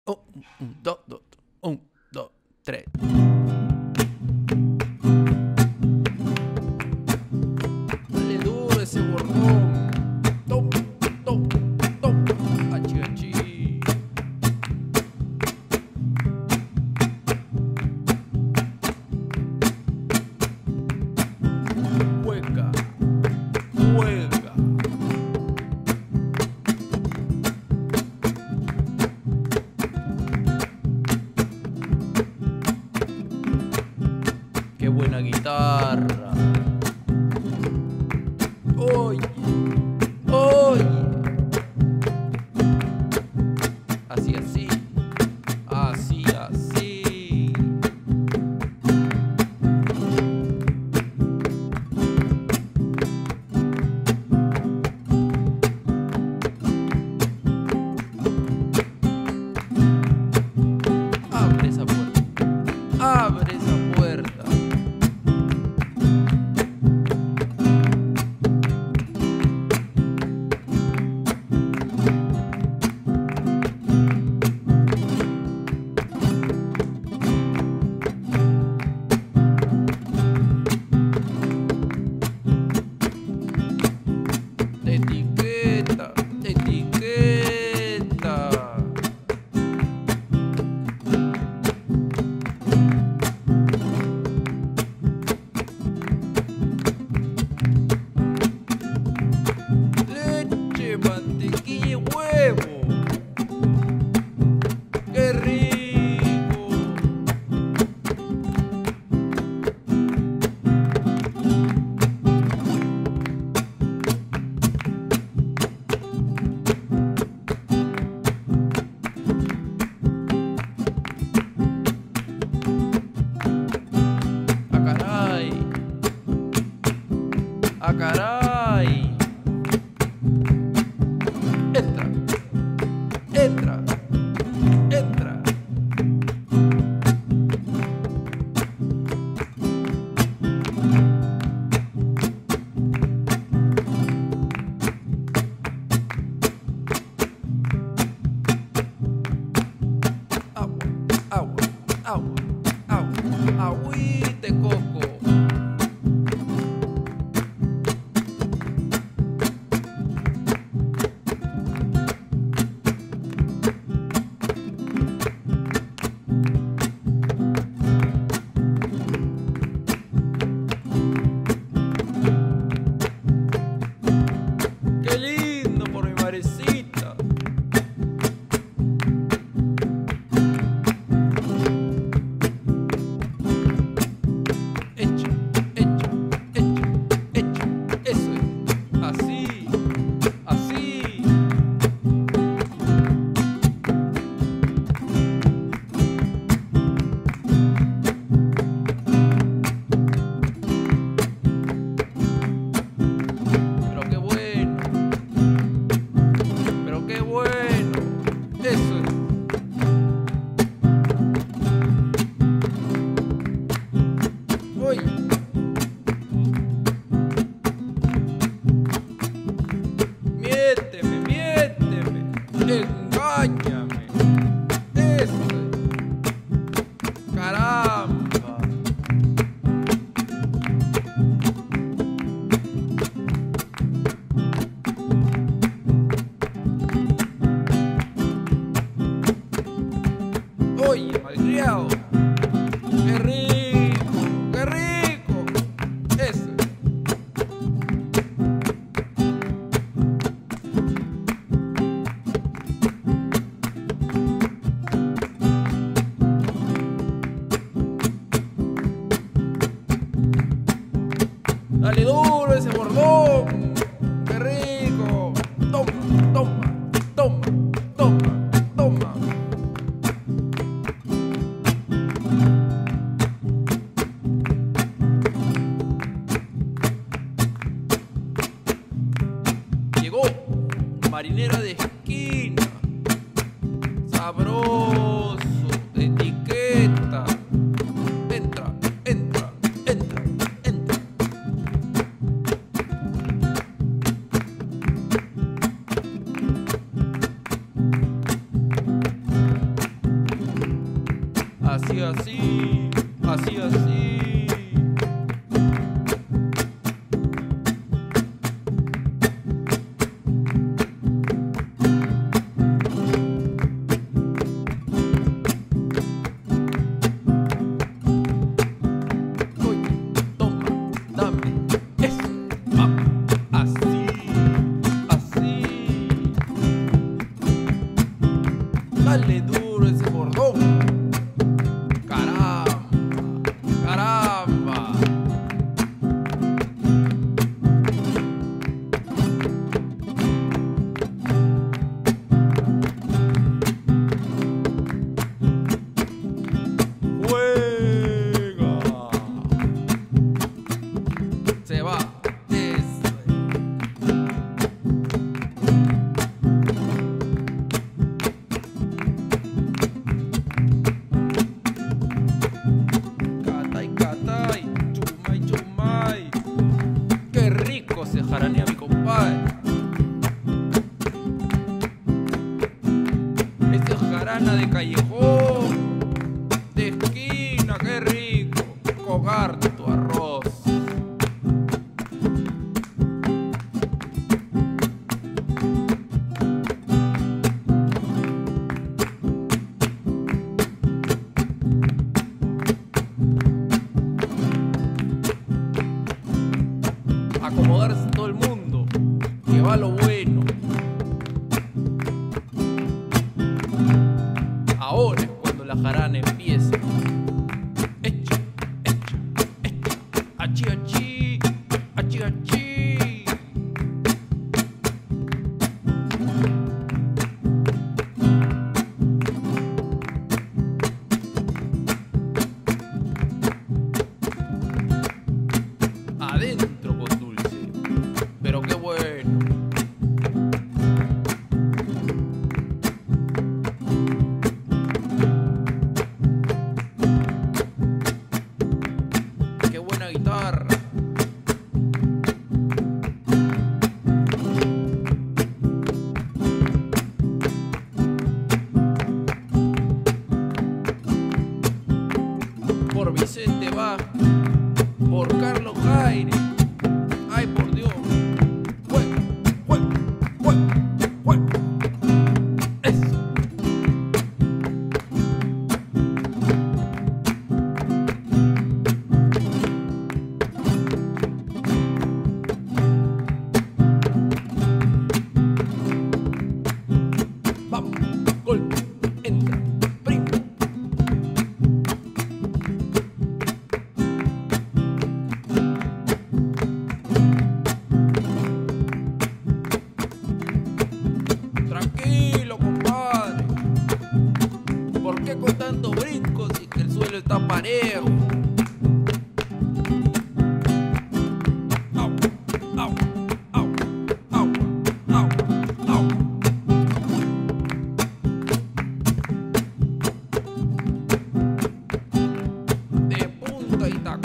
Oh, un, dos, dos, un, dos, tres. Dale duro ese bordón. Tom, tom, tom. Achi, achi. Juega, juega. Qué buena guitarra. Oye, oye. Así, así. Así, así. Abre esa puerta. Abre esa puerta. Etiqueta, etiqueta. Leche, mantequilla y huevo. ¡Qué rico! ¡Ah, caray! ¡Ah, caray! Entra, entra, entra. Agua, agua, agua, agua, agüita de coco. ¡Qué lindo por mi marecita! Echa, echa, echa, echa. Eso es. Así, así. Pero qué bueno. Pero qué bueno. Eso es. Oye. Miénteme, miénteme. Engáñame. Eso es. Caramba. Oye, malcriado. ¡Qué rico! ¡Qué rico! Eso. Dale duro ese bordón. ¡Qué rico! Toma, toma, toma, toma, toma. Así, así, así, así. Dale duro ese bordón. Caramba, caramba. Juega. Se va. Se jaranea mi compadre. Esa jarana de callejón, de esquina, qué rico. Con harto arroz. Acomodarse todo el mundo, que va lo bueno. Ahora es cuando la jarana empieza. Echa, echa, echa, achi, achi, achi, achi. Adentro con dulce, pero qué bueno. Qué buena guitarra. Por Vicente Vázquez, por Carlos Jaire. Ay, por Dios. Juega, juega, juega, juega. Eso. Vamos, golpe, entra, primo. Tranquilo, compadre. ¿Por qué con tantos brincos y que el suelo está parejo? Au, au, au, au, au, au. De punta y taco.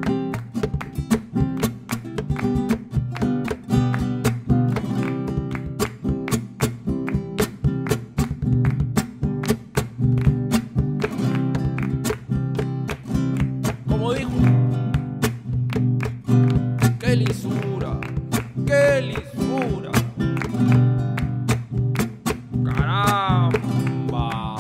Como dijo, qué lisura, qué lisura. Caramba.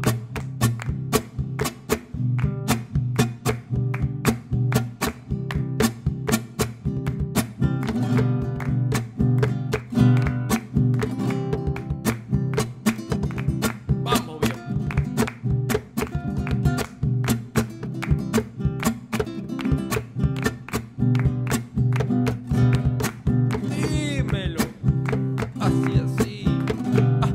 Vamos bien. Dímelo. Así, así. Ah,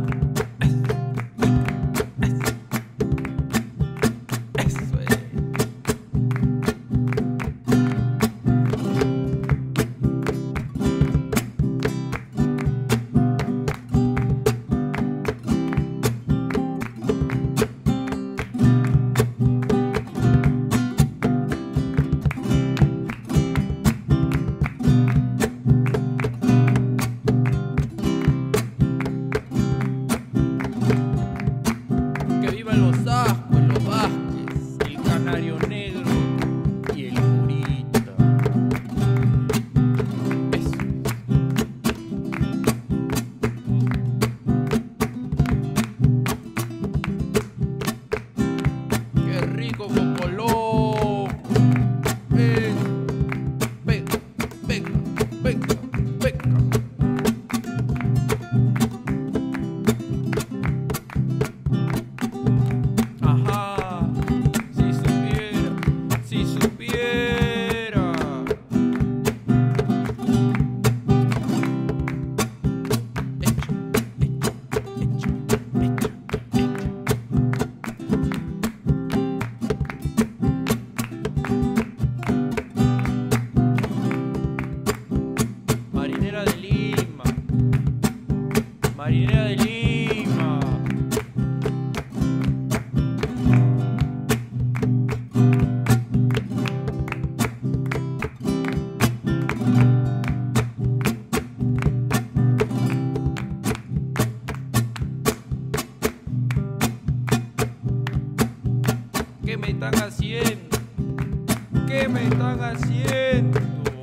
eso es. Que vivan los Ascuez, los Vázquez. ¿Qué me están haciendo? ¿Qué me están haciendo?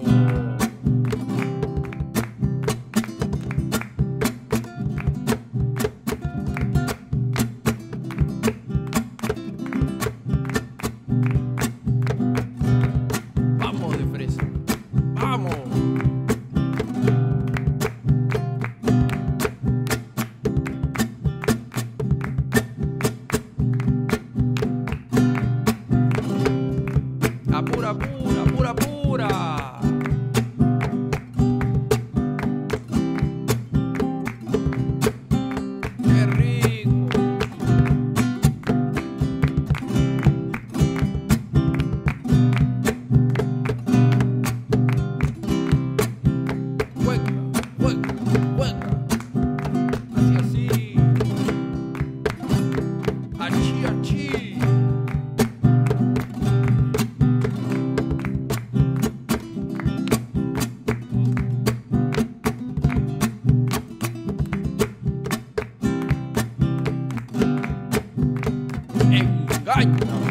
Vamos de fresa, vamos. Apura, apura, apura, apura. Qué rico. Hueca, hueca, hueca. Así, así. Achí, achí. Engaña.